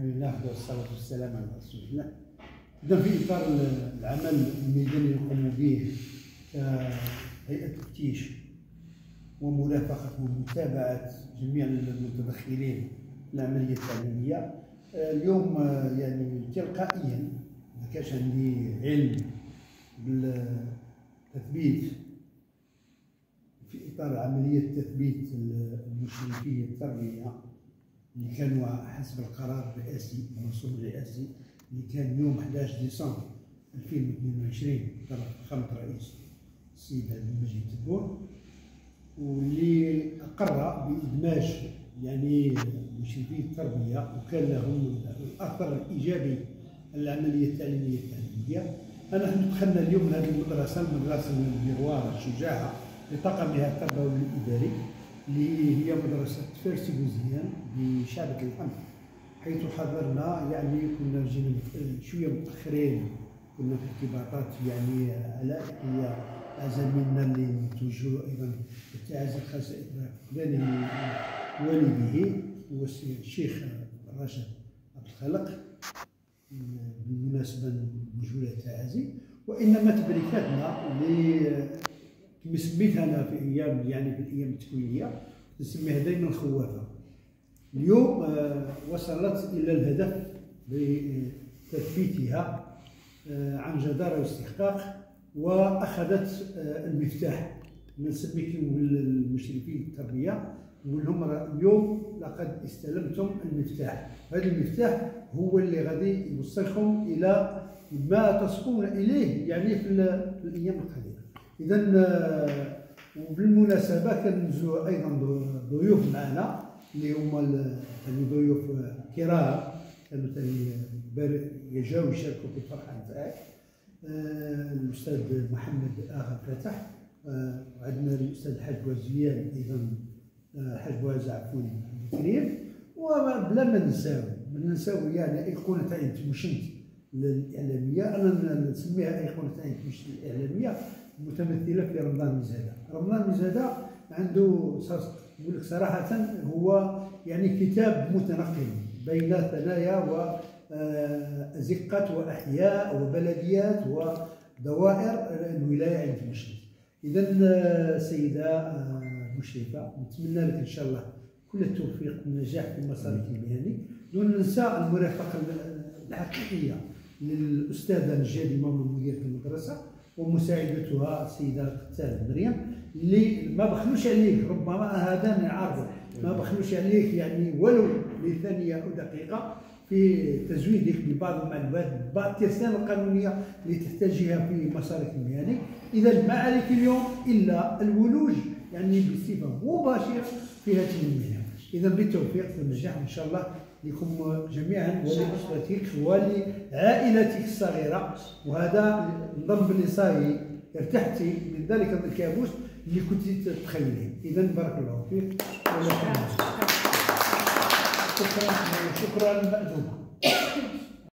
الحمد لله والصلاة والسلام على رسول الله. إذا في إطار العمل الميداني اللي نقوم به كهيئة تفتيش ومرافقة ومتابعة جميع المتدخلين في العملية التعليمية، اليوم يعني تلقائيا ما كانش عندي علم بالتثبيت في إطار عملية تثبيت المشرفية التربية اللي كانوا حسب القرار الرئاسي المنصوب الرئاسي اللي كان يوم 11 ديسمبر 2022 طرح فخامة الرئيس السيد عبد المجيد تبون، واللي أقر بإدماج يعني مشرفي التربية وكان لهم الأثر الإيجابي على العملية التعليمية التعليمية. نحن دخلنا اليوم من هذه المدرسة البيروار الشجاعة بطاقمها التربوي والإداري اللي هي مدرسة فارسي بوزيان بشعبة الحمد، حيث حضرنا يعني كنا جينا شوية متأخرين، كنا في ارتباطات يعني علائقية زميلنا اللي نتوجهوا أيضا التعازي الخاصة إلى والده هو الشيخ راشد عبد الخالق بالمناسبة نوجهوا له التعازي، وإنما تبريكاتنا اللي كما سميتها أنا في أيام يعني في الأيام التكوينية نسميها دائما خوافة. اليوم وصلت إلى الهدف بتثبيتها عن جدارة واستحقاق، وأخذت المفتاح. نسمي فيهم المشرفين التربية نقول لهم اليوم لقد استلمتم المفتاح، هذا المفتاح هو اللي غادي يوصلكم إلى ما تصلون إليه يعني في الأيام القادمة. إذا وبالمناسبة كنزلوا أيضا ضيوف معنا اللي هما ضيوف كرام كانوا يجاو يشاركوا في الفرحة نتاعك، الأستاذ محمد آغا فتح، وعندنا الأستاذ الحاج بوزيان أيضا حاج بواز عفوا عبد الكريم، وبلا ما ننساو يعني أيقونة عين تمشنت الإعلامية، أنا نسميها أيقونة عين تمشنت الإعلامية متمثلة في رمضان مزادة. رمضان مزادة عنده نقول لك صراحة هو يعني كتاب متنقل بين ثنايا وأزقة وأحياء وبلديات ودوائر الولاية عين تمشنت. إذا سيدة مشرفة نتمنى لك إن شاء الله كل التوفيق والنجاح في مسارك المهني، دون ننسى المرافقة الحقيقية للأستاذة نجاد إمام مديرة المدرسة ومساعدتها السيدة قتال مريم اللي ما بخلوش عليك، ربما هذا نعرفه ما بخلوش عليك يعني ولو لثانية أو دقيقة في تزويدك ببعض المعلومات بعض الترسانة القانونية اللي تحتاجها في مسارك المهني. إذا ما عليك اليوم إلا الولوج يعني بصفة مباشرة في هذه المهنة. إذا بالتوفيق والنجاح إن شاء الله لكم جميعا ولأسرتك ولعائلتك الصغيرة، وهذا نظن باللي صاي ارتحتي من ذلك الكابوس اللي كنت تتخيليه. إذا بارك الله فيك. شكرا مأدوبة.